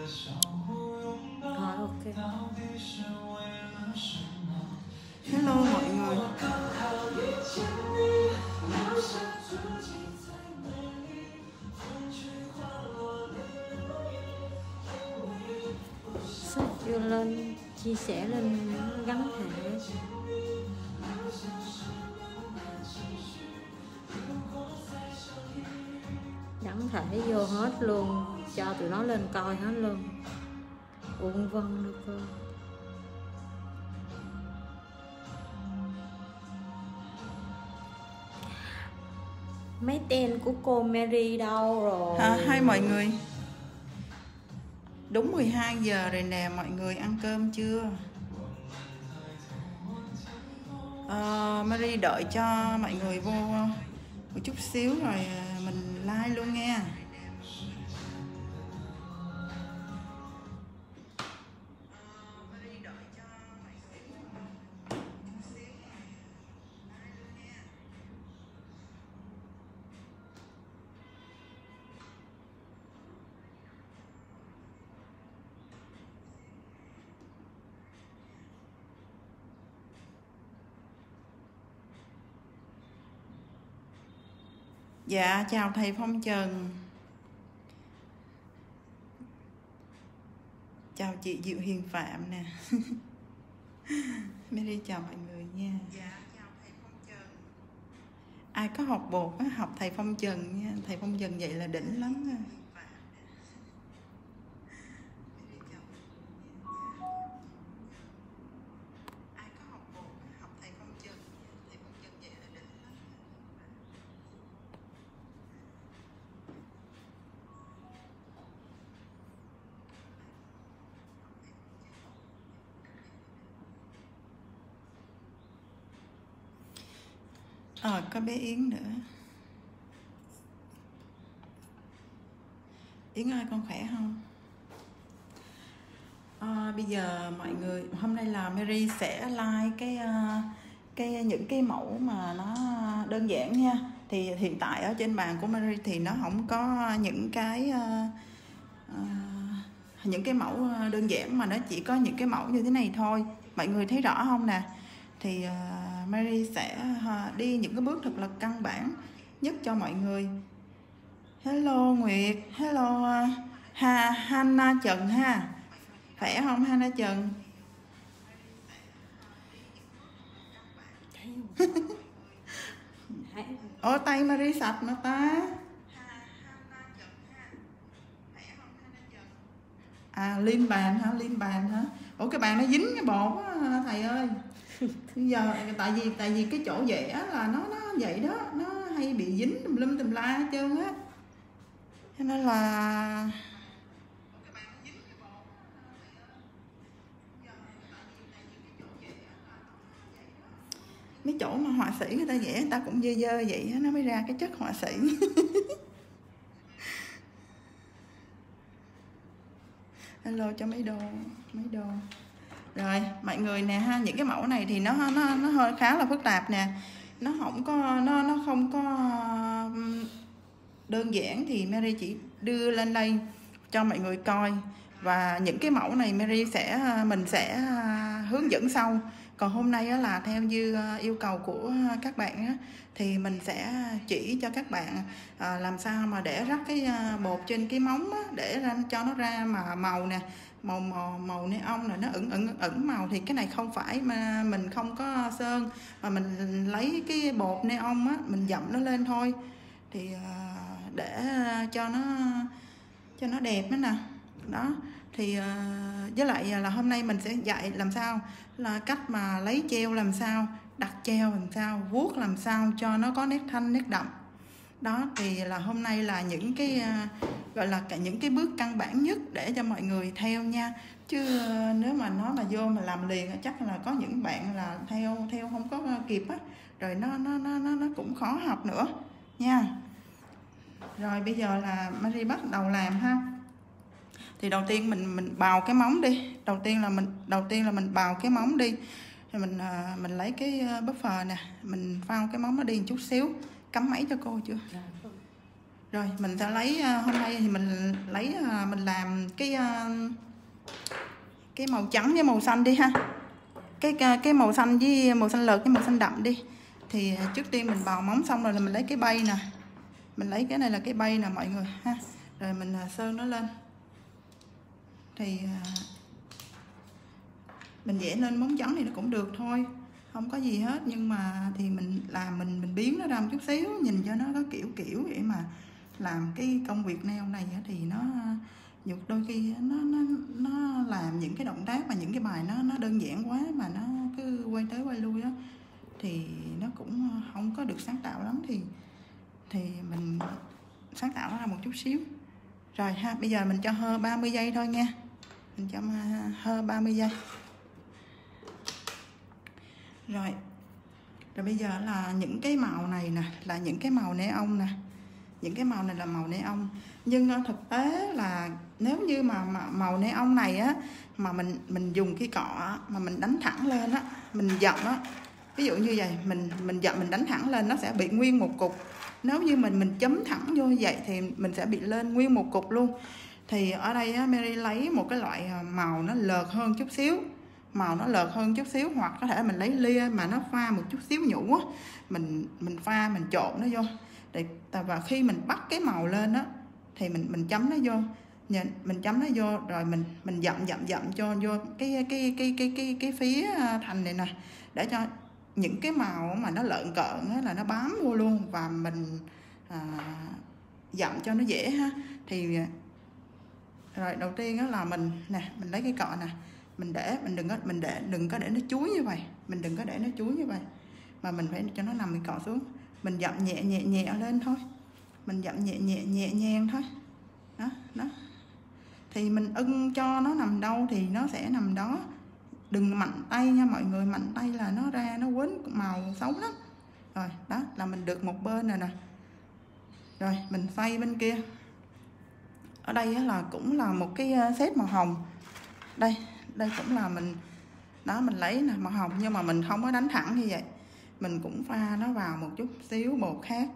Rồi ok. Hello mọi người. Search vô lên, chia sẻ lên gắn thể. Gắn thể vô hết luôn, cho tụi nó lên coi hết luôn. Uông Vân nữa cơ. Mấy tên của cô Mary đâu rồi? Hai mọi người. Đúng 12 giờ rồi nè, mọi người ăn cơm chưa? Mary đợi cho mọi người vô một chút xíu rồi mình like luôn nha. Dạ, chào thầy Phong Trần. Chào chị Diệu Hiền Phạm nè. Mary chào mọi người nha. Dạ, chào thầy Phong Trần. Ai có học bột á, học thầy Phong Trần nha. Thầy Phong Trần vậy là đỉnh lắm nha. Có bé Yến nữa. Yến ơi, con khỏe không? Bây giờ mọi người, hôm nay là Mary sẽ like những cái mẫu mà nó đơn giản nha. Thì hiện tại ở trên bàn của Mary thì nó không có những cái mẫu đơn giản, mà nó chỉ có những cái mẫu như thế này thôi. Mọi người thấy rõ không nè? Thì Mary sẽ đi những cái bước thật là căn bản nhất cho mọi người. Hello Nguyệt, hello Hana Trần ha. Khỏe không Hana Trần? Ồ, tay Mary sạch mà ta. Liên bàn hả? Ủa cái bàn nó dính cái bột á thầy ơi. Bây giờ tại vì cái chỗ vẽ là nó vậy đó, nó hay bị dính tùm lum tùm la hết trơn á, cho nên là mấy chỗ mà họa sĩ người ta vẽ người ta cũng dơ dơ vậy nó mới ra cái chất họa sĩ. Hello cho mấy đồ. Rồi mọi người nè ha, những cái mẫu này thì nó hơi khá là phức tạp nè, nó không có đơn giản, thì Mary chỉ đưa lên đây cho mọi người coi. Và những cái mẫu này mình sẽ hướng dẫn sau. Còn hôm nay là theo như yêu cầu của các bạn á, thì mình sẽ chỉ cho các bạn làm sao mà để rắc cái bột trên cái móng á, để cho nó ra mà màu nè, màu neon là nó ửng màu. Thì cái này không phải mà mình không có sơn, mà mình lấy cái bột neon á, mình dặm nó lên thôi. Thì để cho nó đẹp đó nè. Đó thì với lại là hôm nay mình sẽ dạy làm sao là cách mà lấy treo làm sao, đặt treo làm sao, vuốt làm sao cho nó có nét thanh nét đậm. Đó thì là hôm nay là những cái gọi là những cái bước căn bản nhất để cho mọi người theo nha. Chứ nếu mà nó mà vô mà làm liền chắc là có những bạn là theo không có kịp á, rồi nó cũng khó học nữa nha. Rồi bây giờ là Mary bắt đầu làm ha. Thì đầu tiên mình bào cái móng đi. Đầu tiên là mình bào cái móng đi. Rồi mình lấy cái buffer nè, mình phao cái móng nó đi một chút xíu. Cắm máy cho cô chưa? Rồi mình sẽ lấy hôm nay thì mình lấy lấy mình làm cái màu trắng với màu xanh đi ha. Cái màu xanh với màu xanh lợt với màu xanh đậm đi. Thì trước tiên mình bào móng xong rồi là mình lấy cái bay nè, mình lấy cái này là cái bay nè mọi người ha, rồi mình sơn nó lên. Thì mình vẽ lên móng trắng thì nó cũng được thôi, không có gì hết, nhưng mà thì mình làm mình biến nó ra một chút xíu, nhìn cho nó có kiểu vậy mà làm cái công việc nail này thì nó đôi khi nó làm những cái động tác mà những cái bài nó đơn giản quá mà nó cứ quay tới quay lui á thì nó cũng không có được sáng tạo lắm, thì mình sáng tạo nó ra một chút xíu. Rồi ha, bây giờ mình cho hơ 30 giây thôi nha, mình cho hơ 30 giây. Rồi bây giờ là những cái màu này nè là những cái màu neon nè, những cái màu này là màu neon, nhưng thực tế là nếu như mà màu neon này á mà mình dùng cái cọ mà mình đánh thẳng lên á, mình dậm á, ví dụ như vậy, mình dậm mình đánh thẳng lên nó sẽ bị nguyên một cục. Nếu như mình chấm thẳng vô như vậy thì mình sẽ bị lên nguyên một cục luôn. Thì ở đây á, Mary lấy một cái loại màu nó lợt hơn chút xíu, màu nó lợt hơn chút xíu, hoặc có thể mình lấy lia mà nó pha một chút xíu nhũ á, mình pha mình trộn nó vô. Và khi mình bắt cái màu lên á thì mình chấm nó vô, mình chấm nó vô rồi mình dậm cho vô cái phía thành này nè, để cho những cái màu mà nó lợn cợn á là nó bám vô luôn, và mình dậm cho nó dễ ha. Thì rồi đầu tiên đó là mình lấy cái cọ nè, mình đừng có để nó chúi như vậy, mình đừng có để nó chúi như vậy, mà mình phải cho nó nằm cái cọ xuống, mình dậm nhẹ lên thôi, mình dậm nhẹ nhàng thôi đó. Thì mình ưng cho nó nằm đâu thì nó sẽ nằm đó, đừng mạnh tay nha mọi người, mạnh tay là nó ra nó quến màu xấu lắm. Rồi đó là mình được một bên này nè. Rồi mình xoay bên kia. Ở đây là cũng là một cái set màu hồng, đây cũng là mình lấy nè màu hồng, nhưng mà mình không có đánh thẳng như vậy, mình cũng pha nó vào một chút xíu bột khác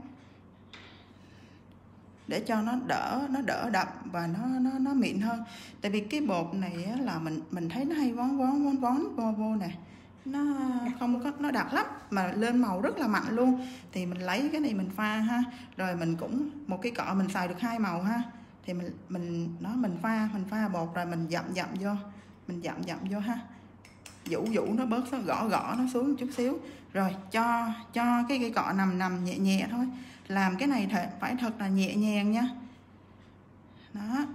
để cho nó đỡ đậm và nó mịn hơn. Tại vì cái bột này là mình thấy nó hay vón vô nè, nó không có nó đặc lắm mà lên màu rất là mạnh luôn. Thì mình lấy cái này mình pha ha, rồi mình cũng một cái cọ mình xài được 2 màu ha, thì mình pha bột rồi mình dậm vô, mình dậm vô ha, vũ nó bớt, nó gõ nó xuống một chút xíu, rồi cho cái cây cọ nằm nhẹ thôi. Làm cái này phải thật là nhẹ nhàng nha. Đó,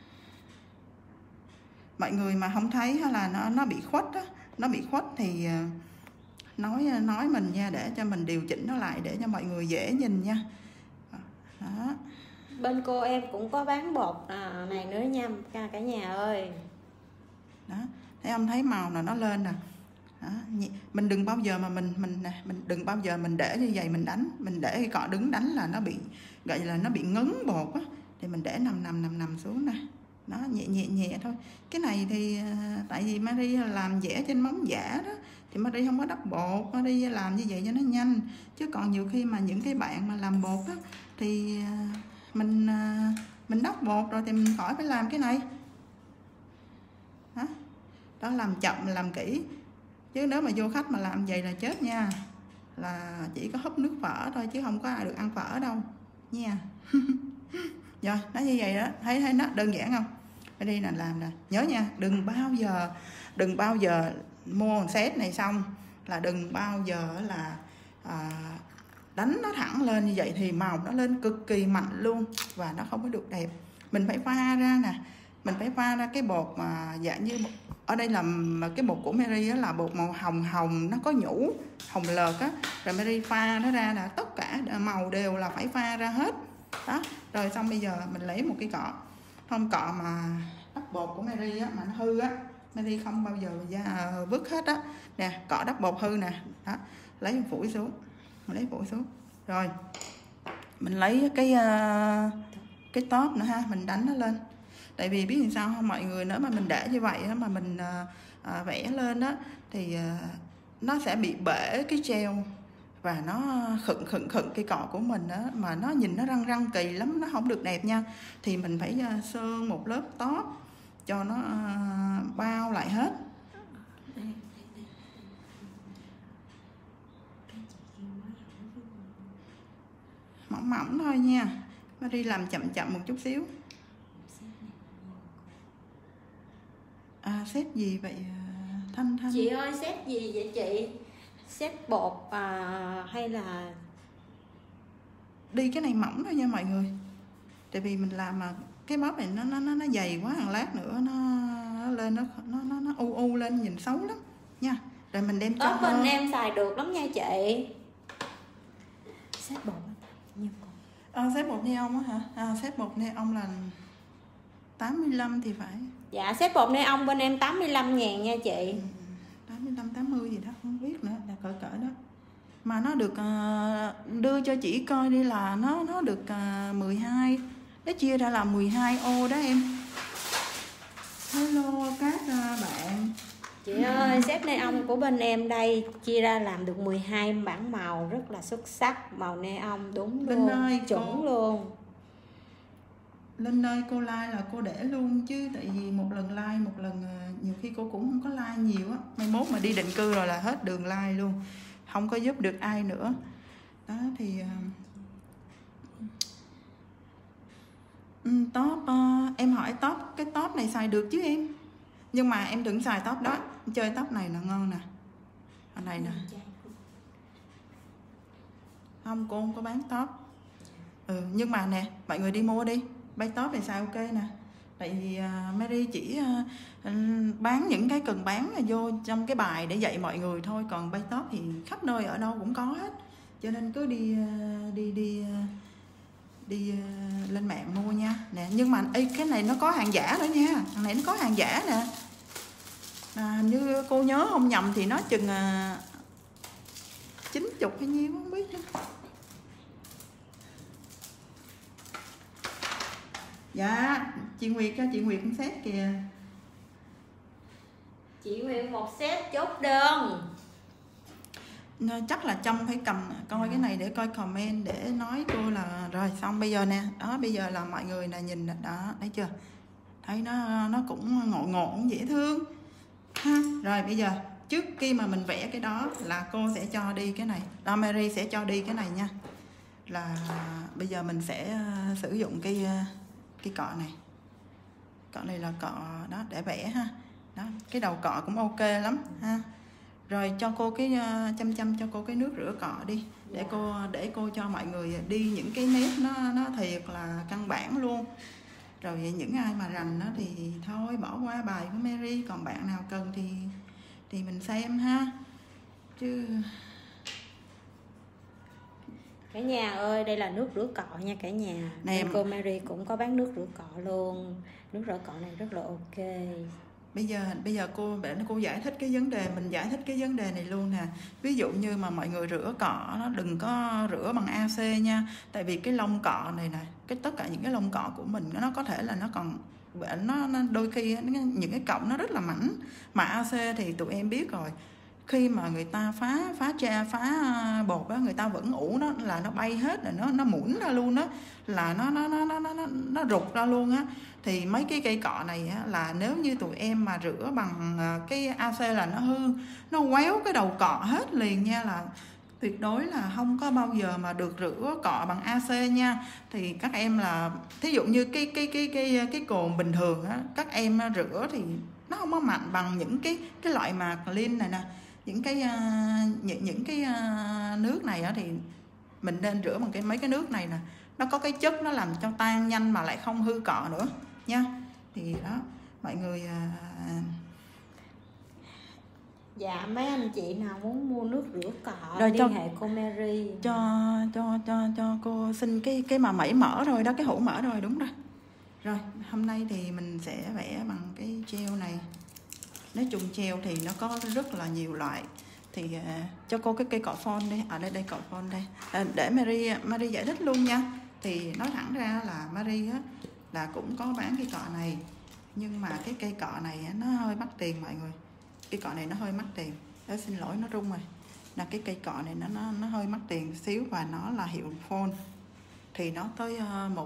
mọi người mà không thấy là nó bị khuất á, nó bị khuất thì nói mình nha, để cho mình điều chỉnh nó lại để cho mọi người dễ nhìn nha. Đó, bên cô em cũng có bán bột này nữa nha cả nhà ơi. Đó, thấy không, thấy màu là nó lên nè. Đó, mình đừng bao giờ mà mình đừng bao giờ mình để như vậy mình để cái cọ đứng đánh là nó bị gọi là nó bị ngấn bột á, thì mình để nằm xuống nè. Đó, nhẹ thôi. Cái này thì tại vì Mary làm vẽ trên móng giả đó, thì Mary không có đắp bột, Mary làm như vậy cho nó nhanh. Chứ còn nhiều khi mà những cái bạn mà làm bột á thì mình đắp bột rồi thì mình khỏi phải làm cái này. Đó, làm chậm làm kỹ, chứ nếu mà vô khách mà làm vậy là chết nha, là chỉ có húp nước phở thôi chứ không có ai được ăn phở đâu nha. Rồi nó như vậy đó, thấy nó đơn giản không? Ở đây là làm nè, nhớ nha, đừng bao giờ mua set này xong là đừng bao giờ là đánh nó thẳng lên như vậy thì màu nó lên cực kỳ mạnh luôn và nó không có được đẹp. Mình phải pha ra nè, mình phải pha ra cái bột mà dạng như ở đây là cái bột của Mary là bột màu hồng nó có nhũ hồng lợt á, rồi Mary pha nó ra là tất cả màu đều là phải pha ra hết đó. Rồi xong bây giờ mình lấy một cái cọ, không cọ mà đắp bột của Mary á mà nó hư á, Mary không bao giờ vứt hết á nè, cọ đắp bột hư nè, đó lấy phủi xuống, rồi mình lấy cái top nữa ha, mình đánh nó lên. Tại vì biết làm sao không mọi người, nếu mà mình để như vậy đó, mà mình vẽ lên đó thì nó sẽ bị bể cái gel, và nó khựng cây cọ của mình đó, mà nó nhìn nó răng kỳ lắm, nó không được đẹp nha. Thì mình phải sơn một lớp tóp cho nó bao lại hết. Mỏng mỏng thôi nha, Marie làm chậm một chút xíu. Xếp gì vậy Thanh? Chị ơi, xếp gì vậy chị? Xếp bột hay là đi cái này mỏng thôi nha mọi người, tại vì mình làm mà cái bóp này nó dày quá, hàng lát nữa nó lên nó u lên nhìn xấu lắm nha. Rồi mình đem cho bên em xài được lắm nha chị. Xếp bột nhiêu xếp bột neon á hả? Xếp bột neon là 85 thì phải. Dạ, xếp bột neon bên em 85.000 nha chị. 85 80 gì đó không biết nữa, là cỡ đó. Mà nó được đưa cho chị coi đi là nó được 12, nó chia ra là 12 ô đó em. Hello các bạn. Chị ơi, xếp neon của bên em đây chia ra làm được 12 bản màu rất là xuất sắc, màu neon đúng Linh luôn, ơi, chuẩn luôn. Linh ơi, cô like là cô để luôn chứ, tại vì một lần like một lần nhiều khi cô cũng không có like nhiều á. Mai mốt mà đi định cư rồi là hết đường like luôn, không có giúp được ai nữa. Đó thì top em hỏi top, cái top này xài được chứ em, nhưng mà em đừng xài top đó, chơi top này là ngon nè, ở này nè. Không, cô không có bán top. Nhưng mà nè, mọi người đi mua đi, bay top này xài ok nè. Tại vì Marie chỉ bán những cái cần bán vô trong cái bài để dạy mọi người thôi, còn bay top thì khắp nơi ở đâu cũng có hết, cho nên cứ đi lên mạng mua nha nè. Nhưng mà cái này nó có hàng giả nữa nha, thằng này nó có hàng giả nè. Hình như cô nhớ không nhầm thì nó chừng 90 hay nhiêu không biết nữa. Dạ, chị Nguyệt cho chị Nguyệt một set kìa. Chị Nguyệt một set chốt đơn. Chắc là Trâm phải cầm coi cái này để coi comment để nói cô là rồi xong bây giờ nè. Đó, bây giờ là mọi người là nhìn đó, thấy chưa? Thấy nó cũng ngộ dễ thương ha. Rồi bây giờ trước khi mà mình vẽ cái đó là cô sẽ cho đi cái này. Đó, Mary sẽ cho đi cái này nha. Là bây giờ mình sẽ sử dụng cái cọ này. Cọ này là cọ đó để vẽ ha. Đó, cái đầu cọ cũng ok lắm ha. Rồi cho cô cái chăm cho cô cái nước rửa cọ đi để cô cho mọi người đi những cái nét nó thiệt là căn bản luôn. Rồi những ai mà rành nó thì thôi bỏ qua bài của Mary, còn bạn nào cần thì mình xem ha. Chứ cả nhà ơi, đây là nước rửa cọ nha cả nhà. Nè, cô Mary cũng có bán nước rửa cọ luôn. Nước rửa cọ này rất là ok. Bây giờ cô giải thích cái vấn đề, mình giải thích cái vấn đề này luôn nè. Ví dụ như mà mọi người rửa cọ nó đừng có rửa bằng AC nha. Tại vì cái lông cọ này nè, tất cả những cái lông cọ của mình nó có thể là nó còn nó đôi khi những cái cọng nó rất là mảnh. Mà AC thì tụi em biết rồi, khi mà người ta phá bột á, người ta vẫn ủ nó là nó bay hết rồi, nó muỗng ra luôn đó, là nó rụt ra luôn á. Thì mấy cái cây cọ này á, là nếu như tụi em mà rửa bằng cái AC là nó hư, nó quéo cái đầu cọ hết liền nha, là tuyệt đối là không có bao giờ mà được rửa cọ bằng AC nha. Thì các em là thí dụ như cái cồn bình thường á, các em rửa thì nó không có mạnh bằng những cái loại mà clean này nè, những cái nước này á, thì mình nên rửa bằng mấy cái nước này nè, nó có cái chất nó làm cho tan nhanh mà lại không hư cọ nữa nha. Thì đó mọi người dạ, mấy anh chị nào muốn mua nước rửa cọ rồi liên hệ cô Mary. cho cô xin cái mà mẩy mỡ rồi đó, cái hũ mỡ rồi, đúng rồi. Rồi hôm nay thì mình sẽ vẽ bằng cái gel này. Nói chung gel thì nó có rất là nhiều loại. Thì cho cô cái cây cọ phone đi. Ở đây cọ phone đây. Để Marie giải thích luôn nha. Thì nói thẳng ra là Marie á, là cũng có bán cái cọ này, nhưng mà cái cây cọ này á, nó hơi mắc tiền mọi người. Cái cọ này nó hơi mắc tiền. Đó, xin lỗi, nó rung rồi. là cái cây cọ này nó hơi mắc tiền xíu, và nó là hiệu phone thì nó tới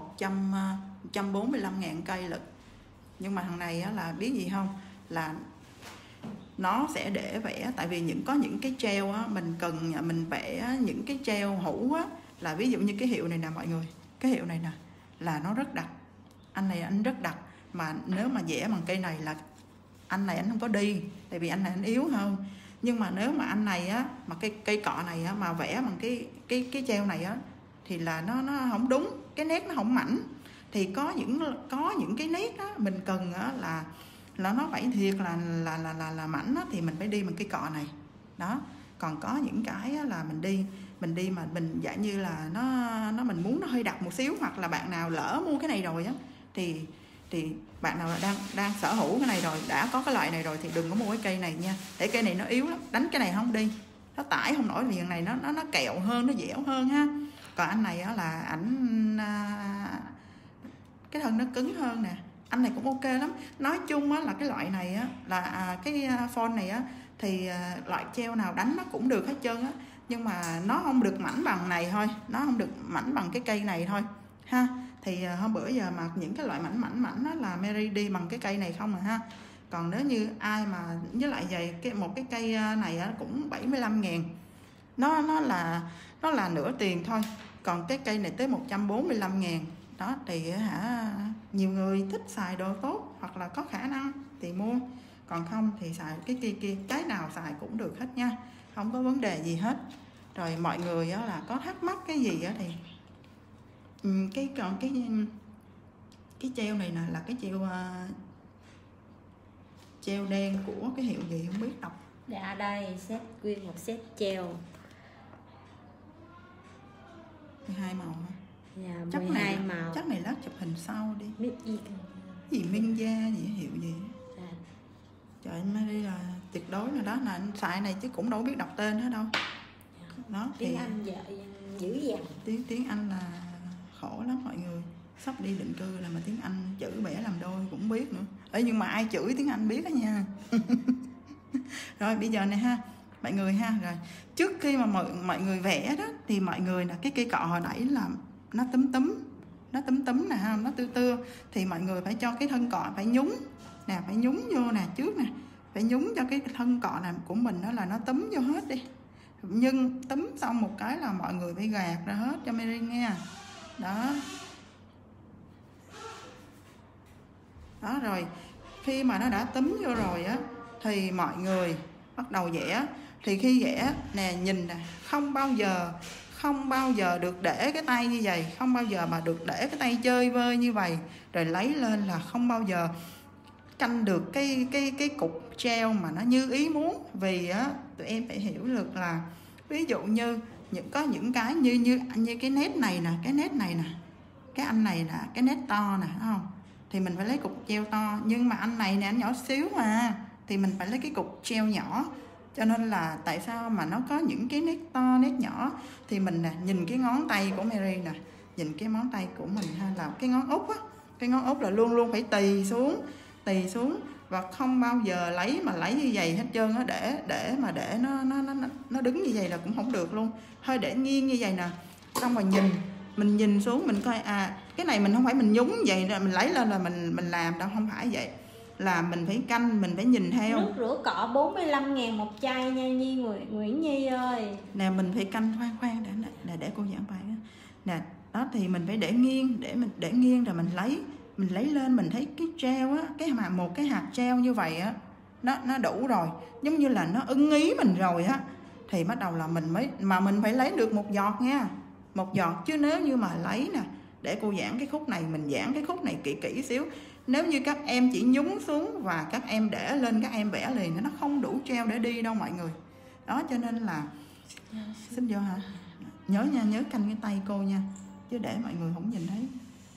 145.000 cây lận. Nhưng mà thằng này á, là biết gì không, là nó sẽ để vẽ, tại vì có những cái treo á, mình cần mình vẽ những cái treo hũ á, là ví dụ như cái hiệu này nè mọi người, cái hiệu này nè là nó rất đặc, anh này anh rất đặc, mà nếu mà vẽ bằng cây này là anh này anh không có đi, tại vì anh này anh yếu hơn. Nhưng mà nếu mà anh này á, mà cây cọ này á, mà vẽ bằng cái treo này á, thì là nó không đúng, cái nét nó không mảnh. Thì có những cái nét á, mình cần á, là nó phải thiệt là mảnh á, thì mình phải đi bằng cái cọ này đó. Còn có những cái á, là mình đi mà mình dạng như là nó mình muốn nó hơi đặc một xíu, hoặc là bạn nào lỡ mua cái này rồi á, thì bạn nào là đang sở hữu cái này rồi, đã có cái loại này rồi, thì đừng có mua cái cây này nha, để cây này nó yếu lắm, đánh cái này không đi, nó tải không nổi, liền này nó kẹo hơn, nó dẻo hơn ha. Còn anh này á, là ảnh cái thân nó cứng hơn nè, anh này cũng ok lắm. Nói chung á, là cái loại này á, là cái phone này á, thì loại treo nào đánh nó cũng được hết trơn á, nhưng mà nó không được mảnh bằng này thôi, nó không được mảnh bằng cái cây này thôi ha. Thì hôm bữa giờ mà những cái loại mảnh đó là Mary đi bằng cái cây này không à ha. Còn nếu như ai mà với lại vậy một cái cây này á, cũng 75.000, nó là nửa tiền thôi. Còn cái cây này tới 145.000 đó, thì nhiều người thích xài đồ tốt hoặc là có khả năng thì mua, còn không thì xài cái kia, cái nào xài cũng được hết nha, không có vấn đề gì hết. Rồi mọi người á, là có thắc mắc cái gì á, thì cái treo này nè là cái treo đen của cái hiệu gì không biết đọc. Dạ đây set nguyên một set treo 12 màu hả? Dạ, chắc 12 màu. Chắc này lát chụp hình sau đi. Biết gì Minh Gia gì hiệu gì. Dạ. Trời anh Mary là tuyệt đối rồi đó, là anh xài này chứ cũng đâu biết đọc tên hết đâu. Dạ. Đó tiếng thì Anh dữ dằn. Tiếng Anh là khổ lắm mọi người. Sắp đi định cư là mà tiếng Anh chữ bẻ làm đôi cũng biết nữa. Nhưng mà ai chửi tiếng Anh biết đó nha. Rồi bây giờ này ha mọi người ha, rồi trước khi mà mọi người vẽ đó, thì mọi người là cái cây cọ hồi nãy là nó túm nè ha, nó tưa, thì mọi người phải cho cái thân cọ phải nhúng nè, phải nhúng vô nè trước nè, phải nhúng cho cái thân cọ này của mình đó, là nó túm vô hết đi. Nhưng túm xong một cái là mọi người phải gạt ra hết cho Mary nghe đó. Đó rồi khi mà nó đã túm vô rồi á, thì mọi người bắt đầu vẽ. Thì khi vẽ nè, nhìn nè, không bao giờ được để cái tay như vậy, không bao giờ mà được để cái tay chơi vơi như vậy, rồi lấy lên là không bao giờ canh được cái cục treo mà nó như ý muốn. Vì á, tụi em phải hiểu được là ví dụ như có những cái như cái nét này nè, cái nét này nè, cái anh này nè, cái nét to nè, thấy không? Thì mình phải lấy cục treo to, nhưng mà anh này nè, anh nhỏ xíu mà, thì mình phải lấy cái cục treo nhỏ. Cho nên là tại sao mà nó có những cái nét to, nét nhỏ, thì mình nè, nhìn cái ngón tay của Mary nè, nhìn cái ngón tay của mình ha, là cái ngón út á, cái ngón út là luôn luôn phải tì xuống, và không bao giờ lấy như vậy hết trơn á, để nó đứng như vậy là cũng không được luôn. Thôi để nghiêng như vậy nè, xong rồi mình nhìn xuống, mình coi cái này mình không phải mình nhúng vậy là mình lấy lên là mình làm đâu, không phải vậy, là mình phải canh, mình phải nhìn theo. Nước rửa cọ 45.000 một chai nha Nguyễn Nhi ơi. Nè mình phải canh, khoan để cô giảng bài nè. Đó thì mình phải để nghiêng, để nghiêng rồi mình lấy lên, mình thấy cái treo á, một cái hạt treo như vậy á, nó đủ rồi, giống như là nó ưng ý mình rồi á, thì bắt đầu là mình phải lấy được một giọt nha, một giọt. Chứ nếu như mà lấy nè, để cô giảng cái khúc này, mình giảng cái khúc này kỹ xíu. Nếu như các em chỉ nhúng xuống và các em để lên, các em vẽ liền, nó không đủ treo để đi đâu mọi người. Đó cho nên là xin vô hả, nhớ canh cái tay cô nha, chứ để mọi người không nhìn thấy.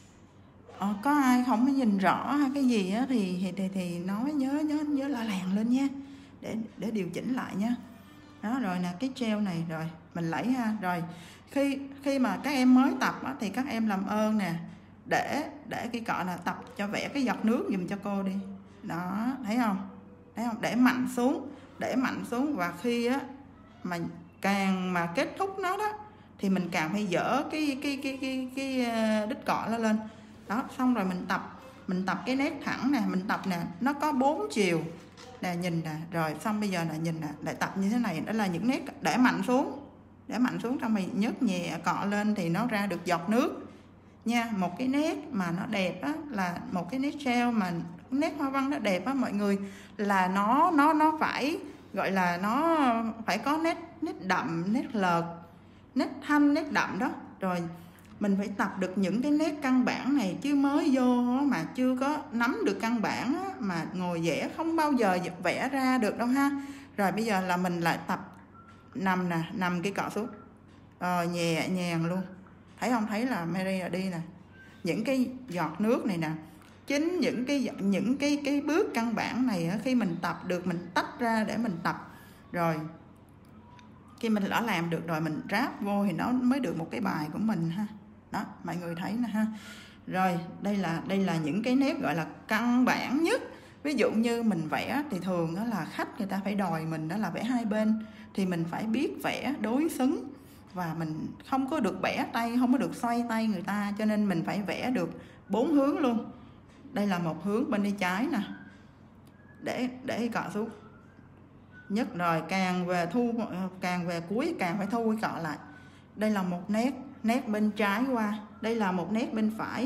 Có ai không có nhìn rõ hay cái gì á, thì nói nhớ la làng lên nha, để điều chỉnh lại nha. Đó rồi nè, cái treo này rồi mình lấy ha. Rồi khi mà các em mới tập á, thì các em làm ơn nè, để cái cọ là tập cho vẽ cái giọt nước giùm cho cô đi. Đó, thấy không? Để mạnh xuống. Và khi á mà càng mà kết thúc nó đó thì mình càng phải dỡ cái đít cọ nó lên. Đó, xong rồi mình tập cái nét thẳng nè, mình tập nè, nó có 4 chiều nè, nhìn nè. Rồi xong bây giờ là nhìn nè, lại tập như thế này. Đó là những nét để mạnh xuống xong mình nhấc nhẹ cọ lên thì nó ra được giọt nước nha. Một cái nét mà nó đẹp á, là một cái nét treo mà nét hoa văn nó đẹp á mọi người, là nó phải gọi là nó phải có nét đậm, nét lợt, nét thanh, nét đậm đó. Rồi mình phải tập được những cái nét căn bản này, chứ mới vô mà chưa có nắm được căn bản á, mà ngồi vẽ không bao giờ vẽ ra được đâu ha. Rồi bây giờ là mình lại tập nằm nè, nằm cái cọ xuống nhẹ nhàng luôn. Thấy không? Thấy là Mary là đi nè, những cái giọt nước này nè. Chính những cái bước căn bản này á, khi mình tập được, mình tách ra để mình tập, rồi khi mình đã làm được rồi mình ráp vô thì nó mới được một cái bài của mình ha. Đó, mọi người thấy nè ha. Rồi đây là những cái nét gọi là căn bản nhất. Ví dụ như mình vẽ thì thường đó là khách người ta phải đòi mình đó là vẽ hai bên, thì mình phải biết vẽ đối xứng, và mình không có được bẻ tay, không có được xoay tay người ta, cho nên mình phải vẽ được 4 hướng luôn. Đây là một hướng bên đây trái nè, để cọ xuống nhất. Rồi càng về cuối càng phải thu cái cọ lại. Đây là một nét bên trái qua, đây là một nét bên phải.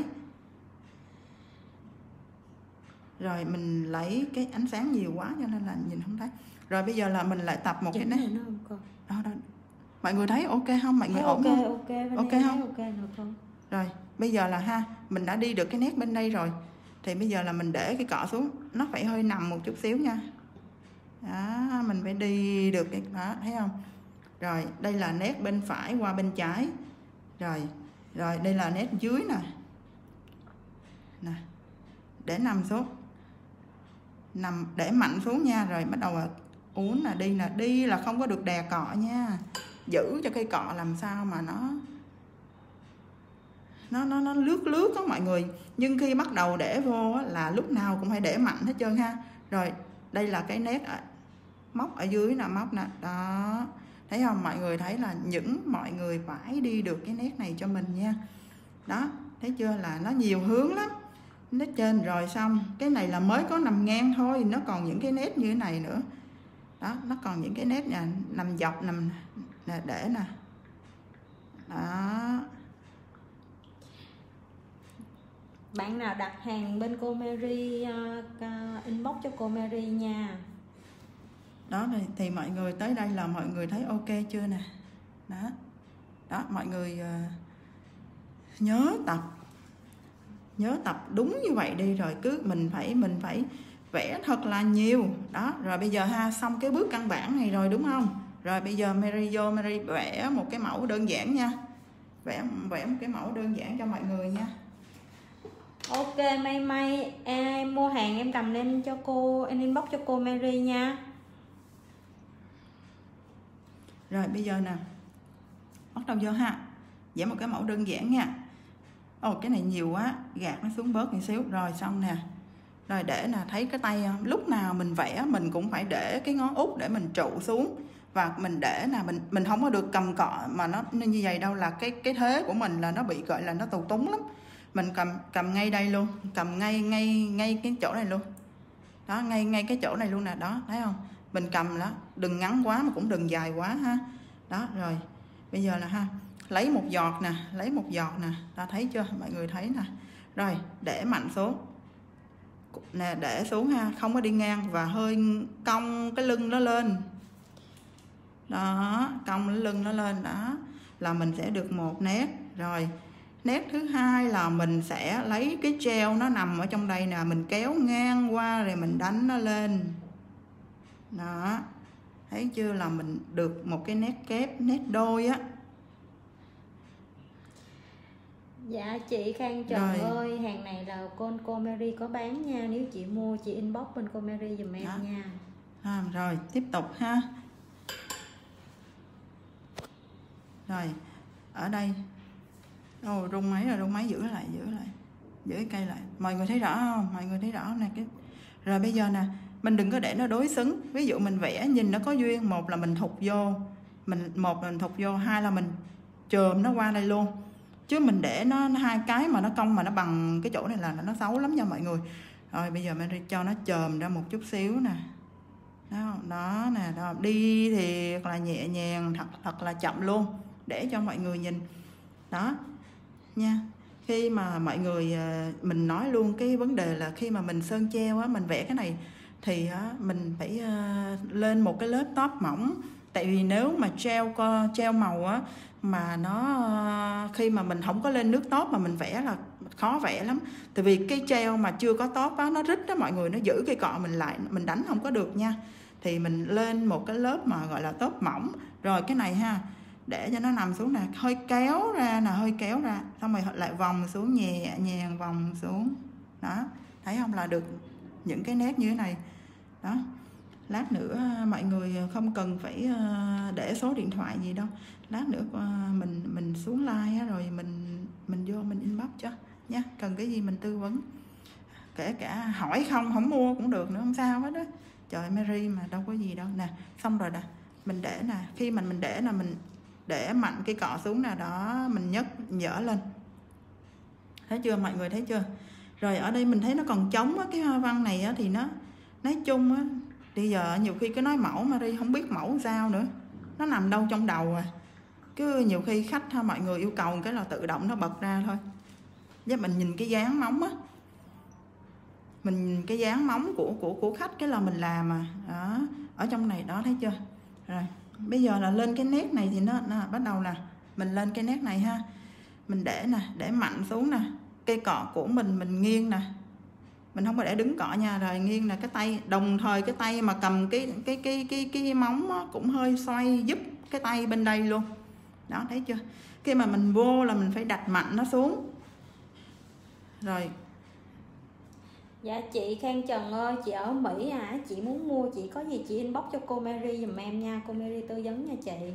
Rồi mình lấy cái ánh sáng nhiều quá cho nên là nhìn không thấy. Rồi bây giờ là mình lại tập một cái nét đó. Mọi người thấy ok không? Mọi người ổn không? Ok không? không? Rồi bây giờ là ha, mình đã đi được cái nét bên đây rồi, thì bây giờ là mình để cái cọ xuống, nó phải hơi nằm một chút xíu nha. Đó, mình phải đi được cái đó, thấy không? Rồi đây là nét bên phải qua bên trái. Rồi đây là nét dưới nè, để nằm xuống, nằm để mạnh xuống nha. Rồi bắt đầu là uốn là đi là không có được đè cọ nha, giữ cho cây cọ làm sao mà nó lướt đó mọi người. Nhưng khi bắt đầu để vô là lúc nào cũng phải để mạnh hết trơn ha. Rồi đây là cái nét móc ở dưới nè, móc nè, đó, thấy không? Mọi người thấy là mọi người phải đi được cái nét này cho mình nha. Đó, thấy chưa, là nó nhiều hướng lắm. Nét trên rồi xong, cái này là mới có nằm ngang thôi, nó còn những cái nét như thế này nữa. Đó, nó còn những cái nét nằm dọc, nằm để nè. Đó. Bạn nào đặt hàng bên cô Mary inbox cho cô Mary nha. Đó thì mọi người tới đây là mọi người thấy ok chưa nè. Đó mọi người nhớ tập đúng như vậy đi, rồi cứ mình phải vẽ thật là nhiều. Đó, rồi bây giờ ha, xong cái bước căn bản này rồi đúng không? Rồi bây giờ Mary vẽ một cái mẫu đơn giản nha. Vẽ một cái mẫu đơn giản cho mọi người nha. Ok, may em mua hàng em cầm lên cho cô, em inbox cho cô Mary nha. Rồi bây giờ nè, bắt đầu vô ha, vẽ một cái mẫu đơn giản nha. Cái này nhiều quá, gạt nó xuống bớt một xíu. Rồi xong nè. Rồi để nè, thấy cái tay không? Lúc nào mình vẽ mình cũng phải để cái ngón út để mình trụ xuống, và mình để nè, mình không có được cầm cọ mà nó như vậy đâu, là cái thế của mình là nó bị gọi là nó tù túng lắm. Mình cầm ngay đây luôn, cầm ngay cái chỗ này luôn. Đó, ngay cái chỗ này luôn nè, đó, thấy không? Mình cầm đó, đừng ngắn quá mà cũng đừng dài quá ha. Đó, rồi bây giờ là ha, lấy một giọt nè, ta thấy chưa? Mọi người thấy nè. Rồi để mạnh xuống nè, để xuống ha, không có đi ngang, và hơi cong cái lưng nó lên. Đó, cong cái lưng nó lên, đó là mình sẽ được một nét. Rồi nét thứ hai là mình sẽ lấy cái treo nó nằm ở trong đây nè, mình kéo ngang qua rồi mình đánh nó lên. Đó, thấy chưa, là mình được một cái nét kép, nét đôi á. Dạ chị Khang Trần ơi, hàng này là cô Mary có bán nha, nếu chị mua chị inbox bên cô Mary giùm em nha. Rồi tiếp tục ha. Rồi ở đây rung máy giữ lại giữ cái cây lại. Mọi người thấy rõ không? Mọi người thấy rõ nè cái. Rồi bây giờ nè, mình đừng có để nó đối xứng. Ví dụ mình vẽ nhìn nó có duyên, một là mình thụt vô, một là mình thục vô, hai là mình chườm nó qua đây luôn. Chứ mình để nó hai cái mà nó cong mà nó bằng cái chỗ này là nó xấu lắm nha mọi người. Rồi bây giờ Mary cho nó chườm ra một chút xíu nè. Đó nè, đó. Đi thì thật là nhẹ nhàng, thật là chậm luôn để cho mọi người nhìn. Đó nha. Khi mà mọi người, mình nói luôn cái vấn đề là khi mà mình sơn treo á, mình vẽ cái này thì mình phải lên một cái lớp top mỏng. Tại vì nếu mà treo màu á mà nó khi mà mình không có lên nước top mà mình vẽ là khó vẽ lắm. Tại vì cái treo mà chưa có top á nó rít đó mọi người, nó giữ cây cọ mình lại, mình đánh không có được nha. Thì mình lên một cái lớp mà gọi là top mỏng. Rồi cái này ha, để cho nó nằm xuống nè, hơi kéo ra nè, hơi kéo ra, xong rồi lại vòng xuống, nhẹ nhàng vòng xuống. Đó, thấy không, là được những cái nét như thế này. Đó, lát nữa mọi người không cần phải để số điện thoại gì đâu, lát nữa mình xuống like rồi mình vô mình inbox cho nha, cần cái gì mình tư vấn, kể cả hỏi không mua cũng được nữa, không sao hết đó. Trời, Mary mà đâu có gì đâu nè. Xong rồi nè, mình để nè, khi mình để là mình để mạnh cái cọ xuống nè, đó, mình nhấc dở lên, thấy chưa mọi người, thấy chưa? Rồi ở đây mình thấy nó còn trống á, cái hoa văn này á thì nó nói chung á, bây giờ nhiều khi cứ nói mẫu Mary không biết mẫu sao nữa, nó nằm đâu trong đầu à. Cứ nhiều khi khách mọi người yêu cầu cái là tự động nó bật ra thôi. Với mình nhìn cái dáng móng á, mình cái dáng móng của khách cái là mình làm mà. Đó, ở trong này đó, thấy chưa? Rồi bây giờ là lên cái nét này thì nó bắt đầu là mình lên cái nét này ha, mình để nè, để mạnh xuống nè, cây cọ của mình nghiêng nè, mình không có để đứng cọ nha. Rồi nghiêng nè, cái tay đồng thời cái tay mà cầm cái móng á, cũng hơi xoay giúp cái tay bên đây luôn. Đó, thấy chưa? Khi mà mình vô là mình phải đặt mạnh nó xuống. Rồi. Dạ chị Khang Trần ơi, chị ở Mỹ à, chị muốn mua, chị có gì chị inbox cho cô Mary giùm em nha, cô Mary tư vấn nha chị.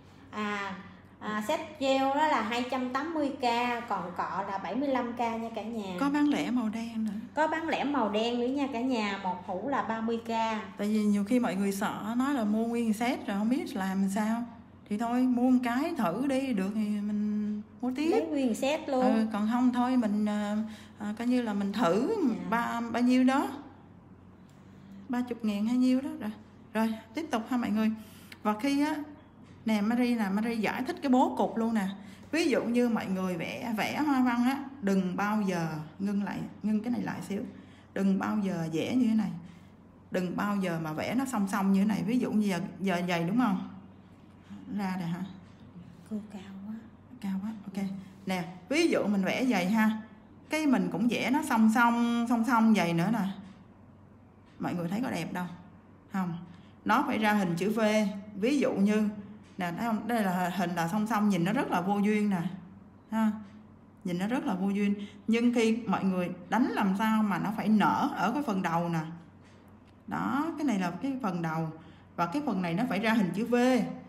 Set gel đó là 280k, còn cọ là 75k nha cả nhà. Có bán lẻ màu đen nữa. Có bán lẻ màu đen nữa nha cả nhà, một hũ là 30k. Tại vì nhiều khi mọi người sợ nói là mua nguyên set rồi không biết làm sao, thì thôi mua một cái thử đi, được thì mình mua tiếp. Lấy nguyên set luôn. Còn không thôi mình coi như là mình thử bao nhiêu đó, 30.000 hay nhiêu đó. Rồi tiếp tục ha mọi người. Và khi á nè, Mary giải thích cái bố cục luôn nè. Ví dụ như mọi người vẽ hoa văn á, đừng bao giờ ngưng cái này lại xíu, đừng bao giờ vẽ như thế này, đừng bao giờ mà vẽ nó song song như thế này. Ví dụ như giờ dày đúng không, ra đây hả, cô cao quá, ok nè. Ví dụ mình vẽ dày ha, cái mình cũng vẽ nó song song dày nữa nè, mọi người thấy có đẹp đâu không? Nó phải ra hình chữ V. Ví dụ như nè, thấy không, đây là hình là song song, nhìn nó rất là vô duyên nè ha, nhìn nó rất là vô duyên. Nhưng khi mọi người đánh làm sao mà nó phải nở ở cái phần đầu nè. Đó, cái này là cái phần đầu, và cái phần này nó phải ra hình chữ V.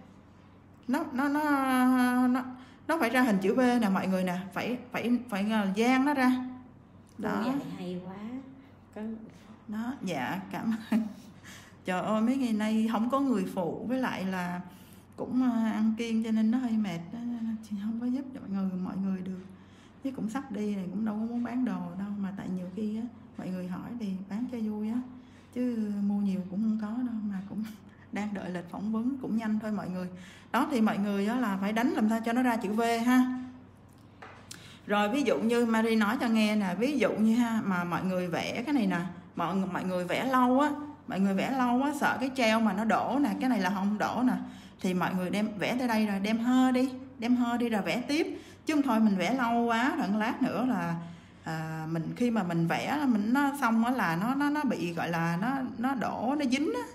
Nó phải ra hình chữ V nè mọi người nè, phải dang nó ra. Đó, hay quá. Đó, dạ cảm ơn. Trời ơi, mấy ngày nay không có người phụ, với lại là cũng ăn kiêng cho nên nó hơi mệt, chị không có giúp cho mọi người được. Chứ cũng sắp đi này, cũng đâu có muốn bán đồ đâu, mà tại nhiều khi á mọi người hỏi thì bán cho vui á, chứ mua nhiều cũng không có đâu, mà cũng đang đợi lịch phỏng vấn cũng nhanh thôi mọi người. Đó, thì mọi người đó là phải đánh làm sao cho nó ra chữ V ha. Rồi ví dụ như Mary nói cho nghe nè, ví dụ như ha, mà mọi người vẽ cái này nè, mọi người vẽ lâu á, sợ cái treo mà nó đổ nè, cái này là không đổ nè, thì mọi người đem vẽ tới đây rồi đem hơ đi rồi vẽ tiếp, chứ không thôi mình vẽ lâu quá rồi lát nữa là mình khi mà mình vẽ nó xong á là nó bị gọi là nó đổ, nó dính á.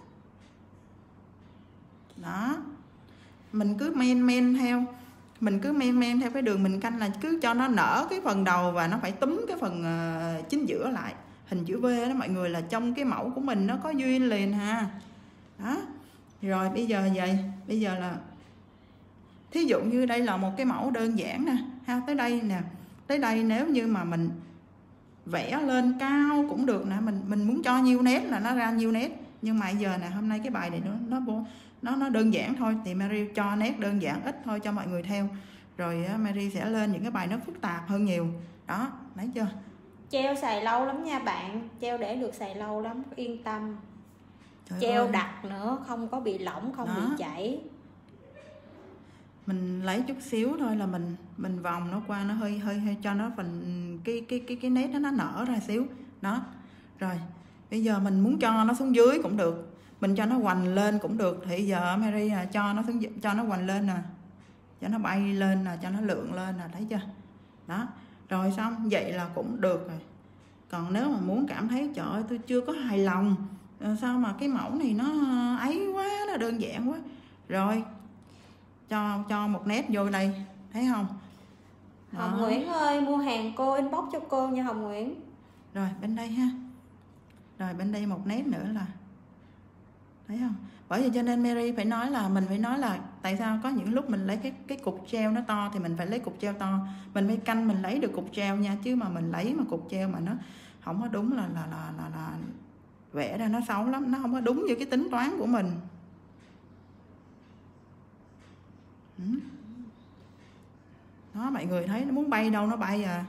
Đó, mình cứ men theo cái đường mình canh, là cứ cho nó nở cái phần đầu và nó phải túm cái phần chính giữa lại hình chữ V đó mọi người, là trong cái mẫu của mình nó có duyên liền ha. Đó, rồi bây giờ là thí dụ như đây là một cái mẫu đơn giản nè ha, tới đây nè, tới đây nếu như mà mình vẽ lên cao cũng được nè, mình muốn cho nhiêu nét là nó ra nhiêu nét. Nhưng mà giờ nè, hôm nay cái bài này nó đơn giản thôi, thì Mary cho nét đơn giản ít thôi cho mọi người theo, rồi Mary sẽ lên những cái bài nó phức tạp hơn nhiều đó, thấy chưa? Treo xài lâu lắm nha bạn, treo để được xài lâu lắm, yên tâm. Trời treo ơi. đặc nữa, không có bị lỏng, không Đó. bị chảy. Mình lấy chút xíu thôi là mình vòng nó qua, nó hơi cho nó phần cái nét đó nó nở ra xíu đó. Rồi bây giờ mình muốn cho nó xuống dưới cũng được, mình cho nó hoành lên cũng được. Thì giờ Mary cho nó xuống, cho nó hoành lên nè, cho nó bay lên nè, cho nó lượn lên nè, thấy chưa? Đó, rồi xong vậy là cũng được rồi. Còn nếu mà muốn cảm thấy trời ơi tôi chưa có hài lòng, sao mà cái mẫu này nó ấy quá, nó đơn giản quá, rồi cho một nét vô đây, thấy không? Đó. Hồng Nguyễn ơi, mua hàng cô inbox cho cô nha Hồng Nguyễn. Rồi bên đây ha, rồi bên đây một nét nữa là, thấy không? Bởi vì cho nên Mary phải nói là, mình phải nói là tại sao có những lúc mình lấy cái cục treo nó to thì mình phải lấy cục treo to, mình phải canh mình lấy được cục treo nha, chứ mà mình lấy mà cục treo mà nó không có đúng là vẽ ra nó xấu lắm, nó không có đúng như cái tính toán của mình. Đó, mọi người thấy nó muốn bay đâu nó bay à.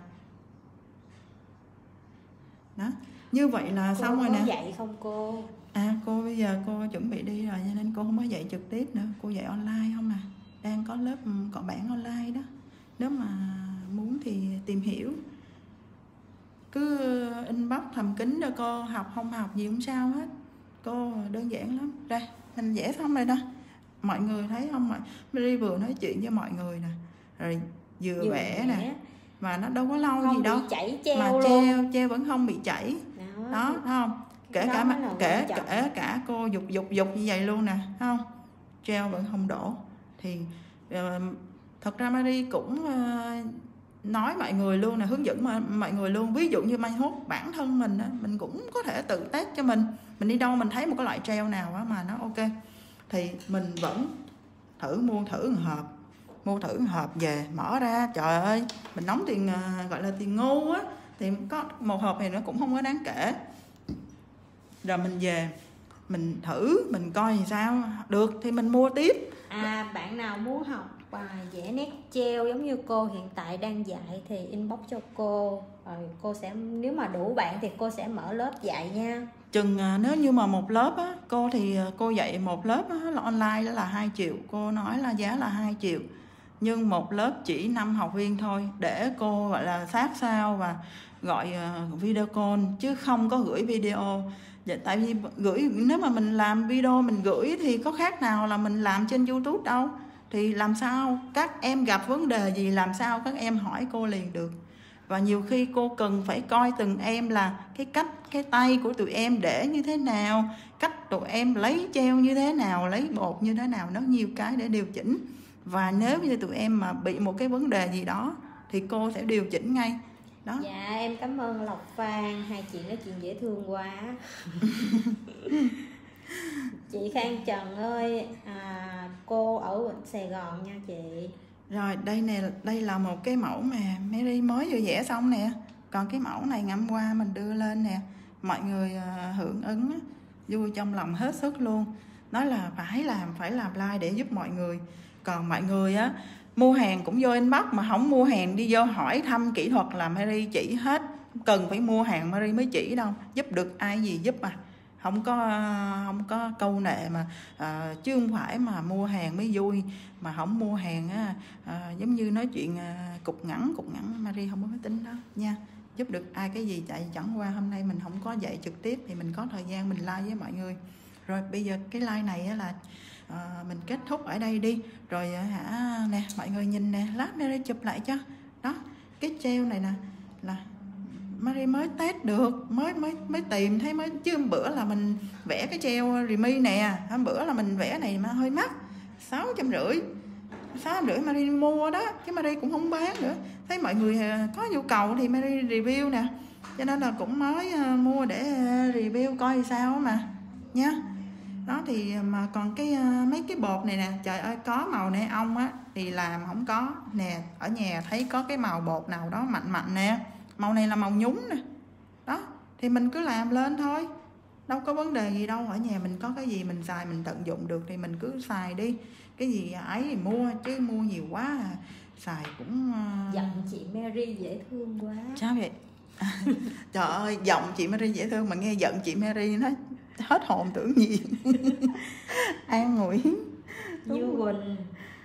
Đó, như vậy là Cô xong rồi có nè. dạy không cô? Cô bây giờ cô chuẩn bị đi rồi, cho nên cô không có dạy trực tiếp nữa, cô dạy online không à. Đang có lớp có bản online đó, nếu mà muốn thì tìm hiểu, cứ inbox thầm kín cho cô, học không học gì cũng sao hết, cô đơn giản lắm. Đây mình vẽ xong rồi đó, mọi người thấy không? Mary vừa nói chuyện với mọi người nè, rồi vừa vẽ nè, mà nó đâu có lâu không gì đâu, bị chảy treo mà luôn. treo vẫn không bị chảy đó, thấy không? Kể cả cô dục như vậy luôn nè, thấy không? Treo vẫn không đổ. Thì thật ra Mary cũng nói mọi người luôn nè, hướng dẫn mọi người luôn. Ví dụ như mai mốt bản thân mình mình cũng có thể tự test cho mình đi đâu mình thấy một cái loại treo nào mà nó ok thì mình vẫn mua thử một hộp về mở ra. Trời ơi, mình đóng tiền gọi là tiền ngu á, thì có một hộp này nó cũng không có đáng kể. Rồi mình về mình thử, mình coi thì sao được thì mình mua tiếp. Bạn nào muốn học bài vẽ nét treo giống như cô hiện tại đang dạy thì inbox cho cô, rồi cô sẽ, nếu mà đủ bạn thì cô sẽ mở lớp dạy nha. Chừng nếu như mà một lớp á, cô thì cô dạy một lớp á, là online đó là 2 triệu, cô nói là giá là 2 triệu, nhưng một lớp chỉ 5 học viên thôi, để cô gọi là sát sao và gọi video call chứ không có gửi video. Tại vì gửi, nếu mà mình làm video mình gửi thì có khác nào là mình làm trên YouTube đâu, thì làm sao các em gặp vấn đề gì làm sao các em hỏi cô liền được. Và nhiều khi cô cần phải coi từng em là cái tay của tụi em để như thế nào, cách tụi em lấy treo như thế nào, lấy bột như thế nào, nó nhiều cái để điều chỉnh. Và nếu như tụi em mà bị một cái vấn đề gì đó thì cô sẽ điều chỉnh ngay đó. Dạ em cảm ơn Lộc Phan, hai chị nói chuyện dễ thương quá. Chị Khang Trần ơi, cô ở Sài Gòn nha chị. Rồi đây nè, đây là một cái mẫu mà Mary mới vừa vẽ xong nè. Còn cái mẫu này ngày hôm qua mình đưa lên nè, mọi người hưởng ứng vui trong lòng hết sức luôn. Nói là phải làm like để giúp mọi người. Còn mọi người á mua hàng cũng vô inbox, mà không mua hàng đi vô hỏi thăm kỹ thuật là Mary chỉ hết. Cần phải mua hàng Mary mới chỉ đâu, giúp được ai gì giúp à. Không có câu nệ mà chứ không phải mà mua hàng mới vui, mà không mua hàng á, giống như nói chuyện cục ngắn Mary không có cái tính đó nha. Giúp được ai cái gì chạy, chẳng qua hôm nay mình không có dạy trực tiếp thì mình có thời gian mình like với mọi người. Rồi bây giờ cái like này á là mình kết thúc ở đây đi. Rồi nè mọi người nhìn nè, lát Mary chụp lại cho. Đó, cái treo này nè là Mary mới test được, mới tìm thấy mới, chứ hôm bữa là mình vẽ cái treo Remy nè, hôm bữa là mình vẽ này mà hơi mắc, 650 Mary mua đó, chứ Mary cũng không bán nữa. Thấy mọi người có nhu cầu thì Mary review nè, cho nên là cũng mới mua để review coi sao mà nha. Đó thì mà còn cái mấy cái bột này nè, trời ơi có màu nê ong á thì làm không có nè, ở nhà thấy có cái màu bột nào đó mạnh nè, màu này là màu nhúng nè, đó thì mình cứ làm lên thôi đâu có vấn đề gì đâu. Ở nhà mình có cái gì mình xài, mình tận dụng được thì mình cứ xài đi. Cái gì ấy thì mua, chứ mua nhiều quá xài cũng Giọng chị Mary dễ thương quá. Sao vậy? Trời ơi, giọng chị Mary dễ thương mà nghe giận chị Mary nó hết hồn tưởng gì. An Nguyễn Như Quỳnh,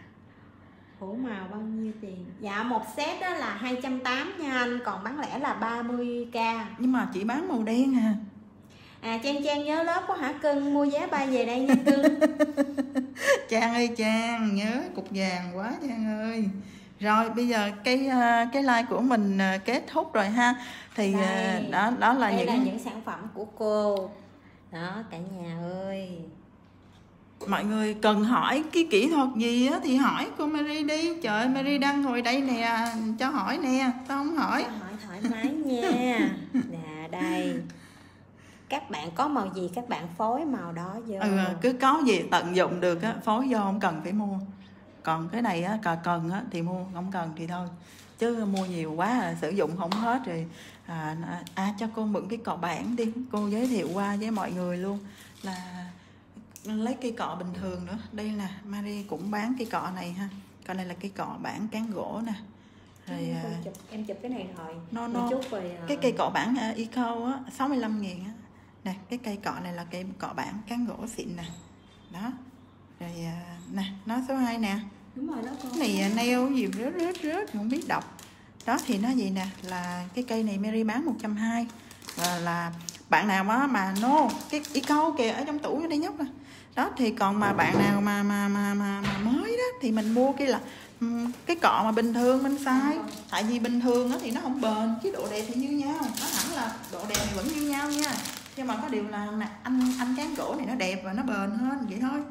hổ màu bao nhiêu tiền? Dạ một set đó là 280 nha anh, còn bán lẻ là 30k. Nhưng mà chị bán màu đen à. Trang nhớ lớp của hả cưng, mua giá bay về đây nha cưng. Trang ơi Trang, nhớ cục vàng quá Trang ơi. Rồi bây giờ cái like của mình kết thúc rồi ha. Thì đó là những sản phẩm của cô. Đó cả nhà ơi. Mọi người cần hỏi cái kỹ thuật gì á thì hỏi cô Mary đi. Trời ơi, Mary đang ngồi đây nè, cho hỏi nè, tao không hỏi. Cho hỏi thoải mái nha. Nè đây. Các bạn có màu gì các bạn phối màu đó vô. Cứ có gì tận dụng được á, phối vô, không cần phải mua. Còn cái này á, cần á thì mua, không cần thì thôi. Chứ mua nhiều quá là sử dụng không hết rồi. Cho cô mượn cái cọ bản đi. Cô giới thiệu qua với mọi người luôn là lấy cây cọ bình thường nữa. Đây là Mary cũng bán cây cọ này ha. Còn này là cây cọ bản cán gỗ nè. Rồi em chụp cái này rồi. Cái cây cọ bản Eco á 65.000 á. Nè, cái cây cọ này là cây cọ bản cán gỗ xịn nè. Đó. Rồi nè, nó số 2 nè. Đúng rồi đó con. Cái này nail gì rớt không biết đọc. Đó thì nó gì nè, là cái cây này Mary bán 120. Là bạn nào mà cái Eco kìa ở trong tủ đây nhóc nè. Đó thì còn mà bạn nào mà mới đó thì mình mua cái cọ mà bình thường mình xài. Tại vì bình thường đó thì nó không bền, chứ độ đẹp thì như nhau. Nó hẳn là độ đẹp thì vẫn như nhau nha. Nhưng mà có điều là anh cán gỗ này nó đẹp và nó bền hơn vậy thôi.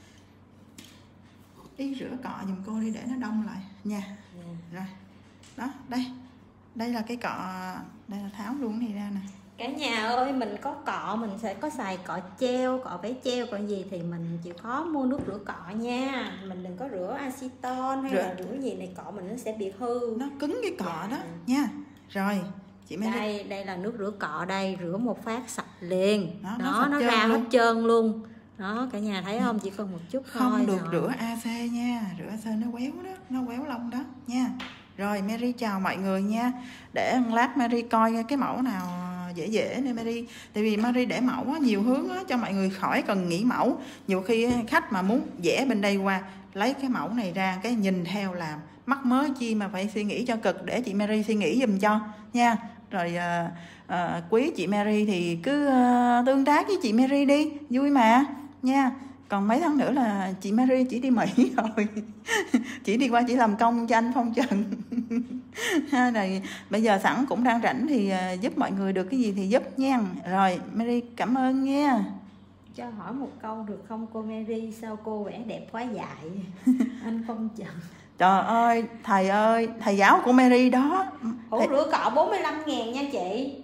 Đi rửa cọ giùm cô đi để nó đông lại nha. Rồi đó, đây là cái cọ, đây là tháo luôn này ra nè. Cả nhà ơi, mình có cọ mình sẽ có xài cọ treo, cọ vẽ treo, còn gì thì mình chịu khó mua nước rửa cọ nha. Mình đừng có rửa aceton hay là rửa gì này, cọ mình nó sẽ bị hư. Nó cứng cái cọ đó nha. Rồi chị mới đây là nước rửa cọ đây, rửa một phát sạch liền. Đó nó ra luôn. Hết trơn luôn. Đó cả nhà thấy không, chỉ cần một chút không thôi. Không được rửa AC nha, rửa AC nó quéo đó, nó quéo lông đó nha. Rồi Mary chào mọi người nha. Để lát Mary coi cái mẫu nào dễ nè Mary. Tại vì Mary để mẫu nhiều hướng cho mọi người khỏi cần nghĩ mẫu. Nhiều khi khách mà muốn vẽ bên đây qua, lấy cái mẫu này ra cái nhìn theo làm, mắc mớ chi mà phải suy nghĩ cho cực, để chị Mary suy nghĩ giùm cho nha. Rồi quý chị Mary thì cứ tương tác với chị Mary đi, vui mà nha. Còn mấy tháng nữa là chị Mary chỉ đi Mỹ rồi. Chỉ đi qua chỉ làm công cho anh Phong Trần. Rồi bây giờ sẵn cũng đang rảnh thì giúp mọi người được cái gì thì giúp nha. Rồi Mary cảm ơn nha. Cho hỏi một câu được không cô Mary, sao cô vẽ đẹp quá dại? Anh Phong Trần. Trời ơi, thầy giáo của Mary đó. Hũ rửa cọ 45.000 nha chị.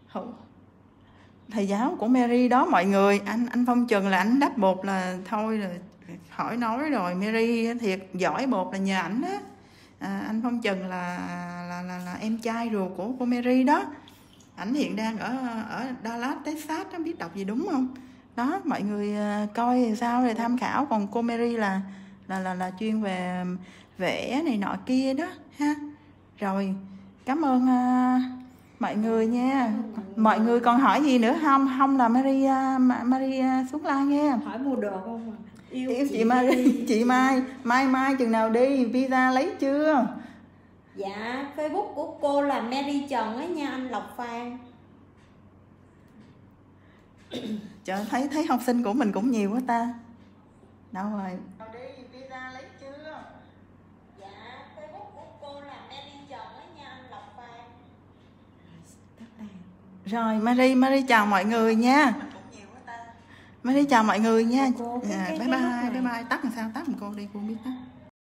Thầy giáo của Mary đó mọi người. Anh Phong Trần là anh đắp bột là thôi rồi, khỏi nói rồi. Mary thiệt giỏi bột là nhờ ảnh á. Anh Phong Trần là em trai ruột của cô Mary đó. Ảnh hiện đang ở Dallas, Texas, không biết đọc gì đúng không. Đó mọi người coi sao rồi tham khảo. Còn cô Mary là chuyên về vẽ này nọ kia đó ha. Rồi cảm ơn mọi người nha. Mọi người còn hỏi gì nữa không? Không là Mary xuống like nha. Hỏi mua đồ không? Yêu chị Mary. Chị Mai chừng nào đi, visa lấy chưa? Dạ Facebook của cô là Mary Trần á nha anh Lộc Phan. Trời, thấy học sinh của mình cũng nhiều quá ta. Đâu rồi? Rồi Mary chào mọi người nha. Mary chào mọi người nha. Bye bye. Tắt làm sao? Tắt một cô đi, cô biết tắt.